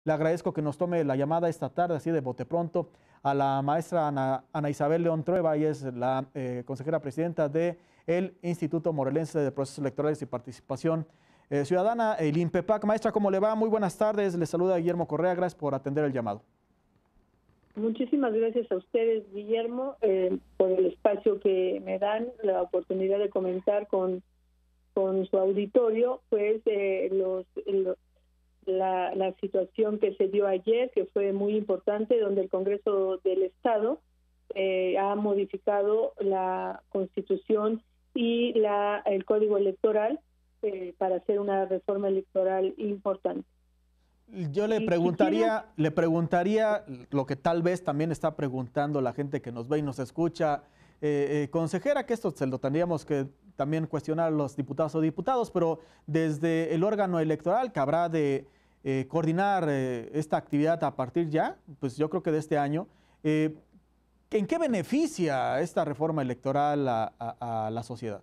Le agradezco que nos tome la llamada esta tarde, así de bote pronto, a la maestra Ana Isabel León Trueba. Ella es la consejera presidenta del Instituto Morelense de Procesos Electorales y Participación Ciudadana, el INPEPAC. Maestra, ¿cómo le va? Muy buenas tardes. Le saluda Guillermo Correa. Gracias por atender el llamado. Muchísimas gracias a ustedes, Guillermo, por el espacio que me dan, la oportunidad de comentar con su auditorio, pues la situación que se dio ayer, que fue muy importante, donde el Congreso del Estado ha modificado la Constitución y el Código Electoral para hacer una reforma electoral importante. Yo le preguntaría lo que tal vez también está preguntando la gente que nos ve y nos escucha, consejera, que esto se lo tendríamos que también cuestionar los diputados o diputados, pero desde el órgano electoral que habrá de coordinar esta actividad a partir ya, pues yo creo que de este año, ¿en qué beneficia esta reforma electoral a la sociedad?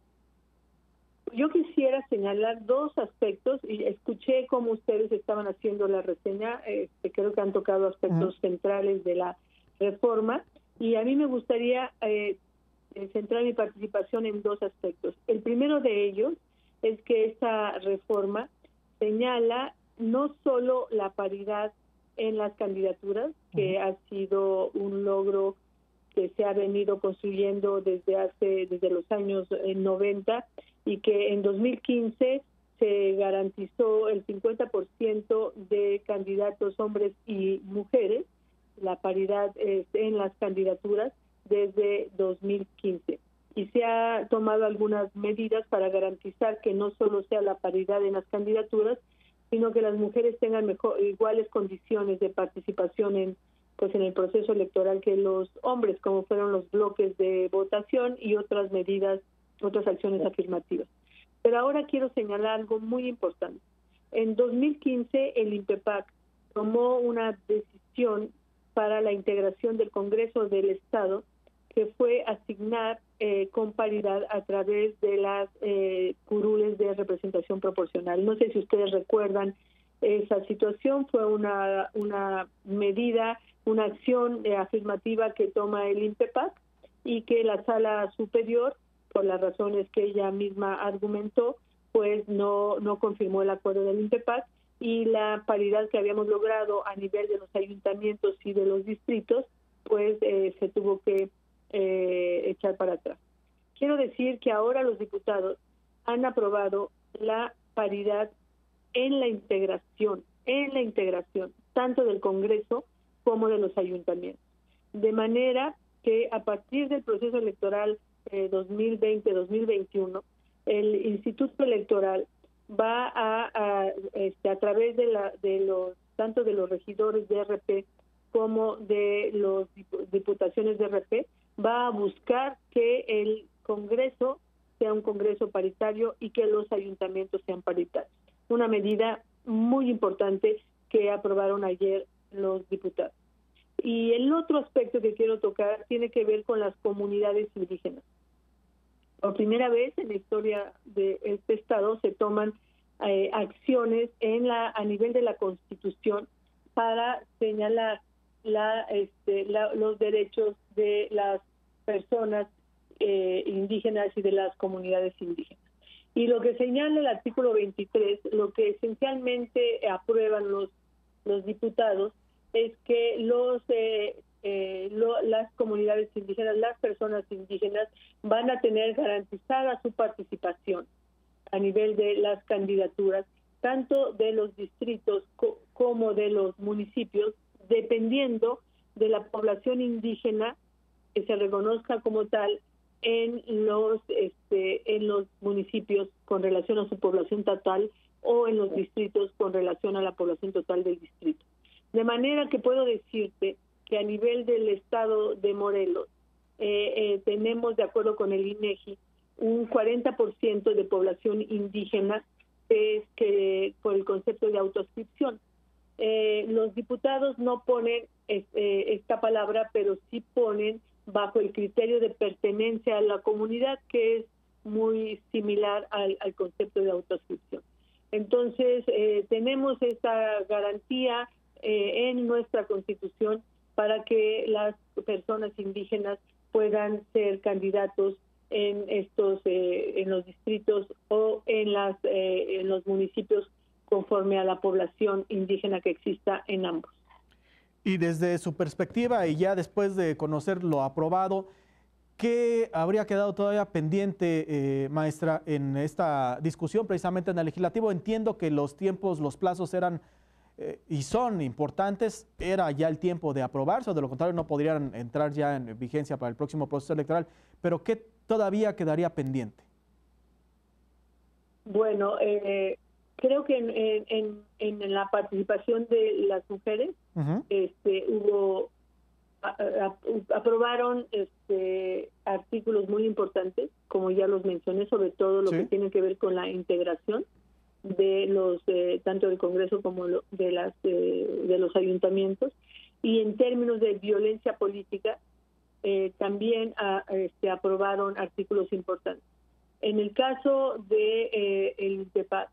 Yo quisiera señalar dos aspectos, y escuché cómo ustedes estaban haciendo la reseña, creo que han tocado aspectos centrales de la reforma, y a mí me gustaría centrar mi participación en dos aspectos. El primero de ellos es que esta reforma señala no solo la paridad en las candidaturas, que ha sido un logro que se ha venido construyendo desde los años 90, y que en 2015 se garantizó el 50% de candidatos hombres y mujeres, la paridad en las candidaturas desde 2015. Y se ha tomado algunas medidas para garantizar que no solo sea la paridad en las candidaturas, sino que las mujeres tengan iguales condiciones de participación en el proceso electoral que los hombres, como fueron los bloques de votación y otras medidas, otras acciones afirmativas. Pero ahora quiero señalar algo muy importante. En 2015 el INPEPAC tomó una decisión para la integración del Congreso del Estado, que fue asignar con paridad a través de las curules de representación proporcional. No sé si ustedes recuerdan esa situación. Fue una medida, una acción afirmativa que toma el INPEPAC, y que la Sala Superior, por las razones que ella misma argumentó, pues no confirmó el acuerdo del INPEPAC, y la paridad que habíamos logrado a nivel de los ayuntamientos y de los distritos, pues se tuvo que echar para atrás. Quiero decir que ahora los diputados han aprobado la paridad en la integración, tanto del Congreso como de los ayuntamientos. De manera que a partir del proceso electoral 2020-2021, el Instituto Electoral va a través tanto de los regidores de RP como de las diputaciones de RP, va a buscar que el Congreso sea un Congreso paritario y que los ayuntamientos sean paritarios. Una medida muy importante que aprobaron ayer los diputados. Y el otro aspecto que quiero tocar tiene que ver con las comunidades indígenas. Por primera vez en la historia de este estado se toman acciones a nivel de la Constitución para señalar los derechos de las personas indígenas y de las comunidades indígenas. Y lo que señala el artículo 23, lo que esencialmente aprueban los diputados, es que las comunidades indígenas, las personas indígenas, van a tener garantizada su participación a nivel de las candidaturas, tanto de los distritos como de los municipios, dependiendo de la población indígena que se reconozca como tal en los municipios con relación a su población total, o en los distritos con relación a la población total del distrito. De manera que puedo decirte que a nivel del estado de Morelos tenemos, de acuerdo con el INEGI, un 40% de población indígena que por el concepto de autoadscripción. Los diputados no ponen esta palabra, pero sí ponen bajo el criterio de pertenencia a la comunidad, que es muy similar al concepto de autoadscripción. Entonces, tenemos esa garantía en nuestra Constitución para que las personas indígenas puedan ser candidatos en en los distritos o en los municipios conforme a la población indígena que exista en ambos. Y desde su perspectiva y ya después de conocer lo aprobado, ¿qué habría quedado todavía pendiente, maestra, en esta discusión precisamente en el legislativo? Entiendo que los tiempos, los plazos eran y son importantes. Era ya el tiempo de aprobarse, o de lo contrario no podrían entrar ya en vigencia para el próximo proceso electoral. Pero ¿qué todavía quedaría pendiente? Bueno, creo que en la participación de las mujeres aprobaron artículos muy importantes, como ya los mencioné, sobre todo lo que tiene que ver con la integración de los tanto del Congreso como de los ayuntamientos, y en términos de violencia política también aprobaron artículos importantes. En el caso de el INPEPAC,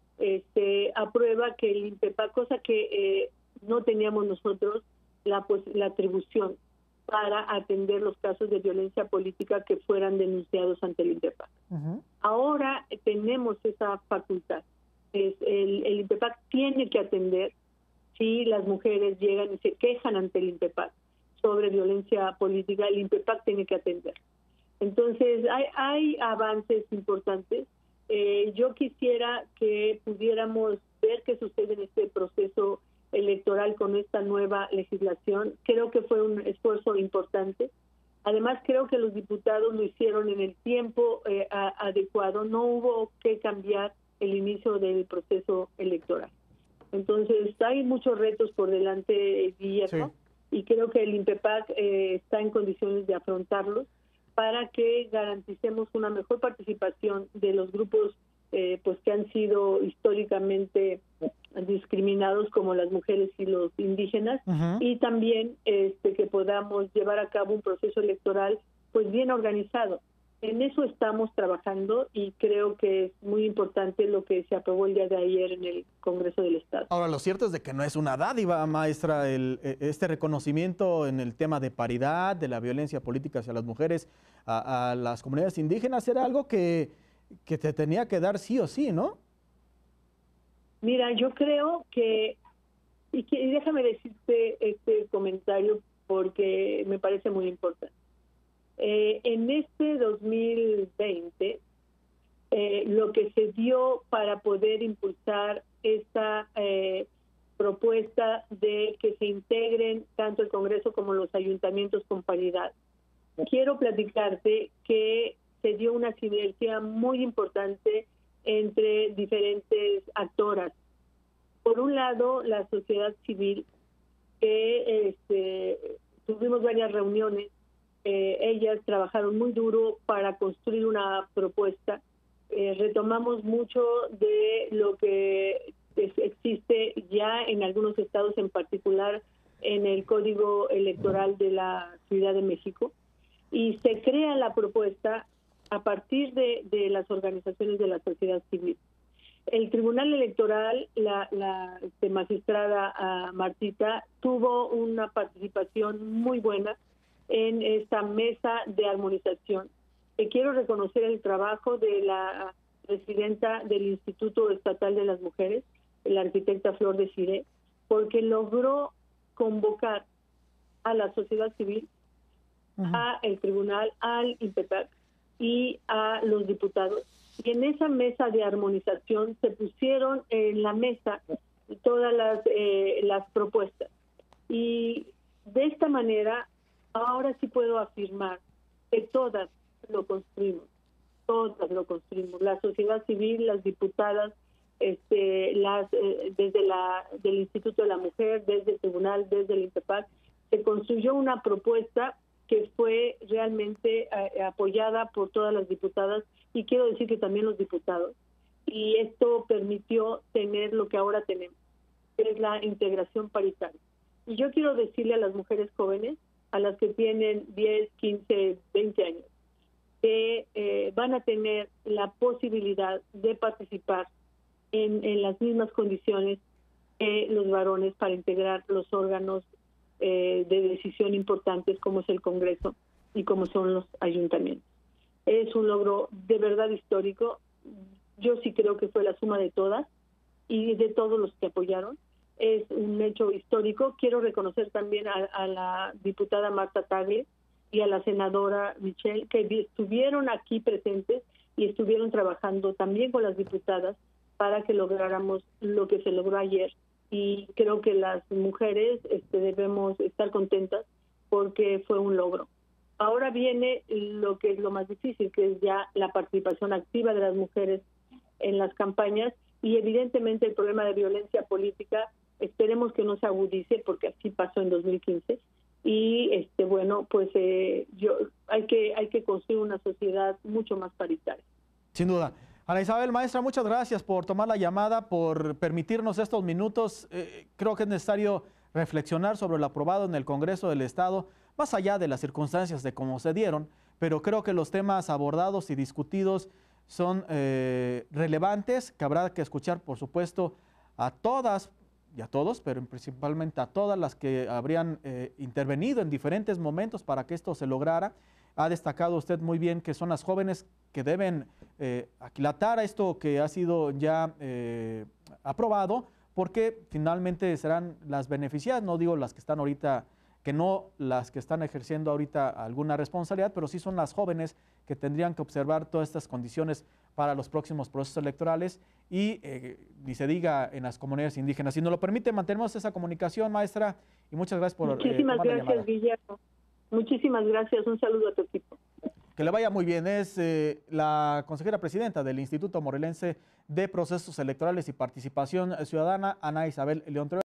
aprueba que el INPEPAC, cosa que no teníamos nosotros la atribución para atender los casos de violencia política que fueran denunciados ante el INPEPAC. Ahora tenemos esa facultad. El INPEPAC tiene que atender si las mujeres llegan y se quejan ante el INPEPAC sobre violencia política. El INPEPAC tiene que atender. Entonces, hay avances importantes. Yo quisiera que pudiéramos ver qué sucede en este proceso electoral con esta nueva legislación. Creo que fue un esfuerzo importante. Además, creo que los diputados lo hicieron en el tiempo adecuado. No hubo que cambiar el inicio del proceso electoral. Entonces, hay muchos retos por delante, Guillermo, y creo que el INPEPAC está en condiciones de afrontarlos para que garanticemos una mejor participación de los grupos pues que han sido históricamente discriminados, como las mujeres y los indígenas, y también que podamos llevar a cabo un proceso electoral pues bien organizado. En eso estamos trabajando y creo que es muy importante lo que se aprobó el día de ayer en el Congreso del Estado. Ahora, lo cierto es de que no es una dádiva, maestra, este reconocimiento en el tema de paridad, de la violencia política hacia las mujeres, a las comunidades indígenas, era algo que te tenía que dar sí o sí, ¿no? Mira, yo creo que, y déjame decirte este comentario porque me parece muy importante. En este 2020, lo que se dio para poder impulsar esta propuesta de que se integren tanto el Congreso como los ayuntamientos con paridad, quiero platicarte que se dio una sinergia muy importante entre diferentes actoras. Por un lado, la sociedad civil, que tuvimos varias reuniones. Ellas trabajaron muy duro para construir una propuesta. Retomamos mucho de lo que existe ya en algunos estados, en particular en el Código Electoral de la Ciudad de México, y se crea la propuesta a partir de las organizaciones de la sociedad civil. El Tribunal Electoral, la magistrada Martita, tuvo una participación muy buena en esta mesa de armonización. Quiero reconocer el trabajo de la presidenta del Instituto Estatal de las Mujeres, la arquitecta Flor de Cire, porque logró convocar a la sociedad civil, a el tribunal, al INPEPAC y a los diputados. Y en esa mesa de armonización se pusieron en la mesa todas las propuestas. Y de esta manera, ahora sí puedo afirmar que todas lo construimos, la sociedad civil, las diputadas, desde del Instituto de la Mujer, desde el Tribunal, desde el INPEPAC, se construyó una propuesta que fue realmente apoyada por todas las diputadas, y quiero decir que también los diputados, y esto permitió tener lo que ahora tenemos, que es la integración paritaria. Y yo quiero decirle a las mujeres jóvenes, a las que tienen 10, 15, 20 años, que van a tener la posibilidad de participar en las mismas condiciones que los varones para integrar los órganos de decisión importantes como es el Congreso y como son los ayuntamientos. Es un logro de verdad histórico. Yo sí creo que fue la suma de todas y de todos los que apoyaron. Es un hecho histórico. Quiero reconocer también a la diputada Marta Tagle y a la senadora Michelle, que estuvieron aquí presentes y estuvieron trabajando también con las diputadas para que lográramos lo que se logró ayer. Y creo que las mujeres debemos estar contentas porque fue un logro. Ahora viene lo que es lo más difícil, que es ya la participación activa de las mujeres en las campañas, y evidentemente el problema de violencia política, esperemos que no se agudice, porque así pasó en 2015, y bueno, pues hay que construir una sociedad mucho más paritaria. Sin duda. Ana Isabel, maestra, muchas gracias por tomar la llamada, por permitirnos estos minutos. Creo que es necesario reflexionar sobre lo aprobado en el Congreso del Estado, más allá de las circunstancias de cómo se dieron, pero creo que los temas abordados y discutidos son relevantes, que habrá que escuchar, por supuesto, a todas y a todos, pero principalmente a todas las que habrían intervenido en diferentes momentos para que esto se lograra. Ha destacado usted muy bien que son las jóvenes que deben aquilatar a esto que ha sido ya aprobado, porque finalmente serán las beneficiadas, no digo las que están ahorita, que no las que están ejerciendo ahorita alguna responsabilidad, pero sí son las jóvenes que tendrían que observar todas estas condiciones para los próximos procesos electorales y ni se diga en las comunidades indígenas. Si nos lo permite, mantenemos esa comunicación, maestra, y muchas gracias por Muchísimas tomar la llamada. Gracias, Guillermo. Muchísimas gracias. Un saludo a tu equipo. Que le vaya muy bien. Es la consejera presidenta del Instituto Morelense de Procesos Electorales y Participación Ciudadana, Ana Isabel León.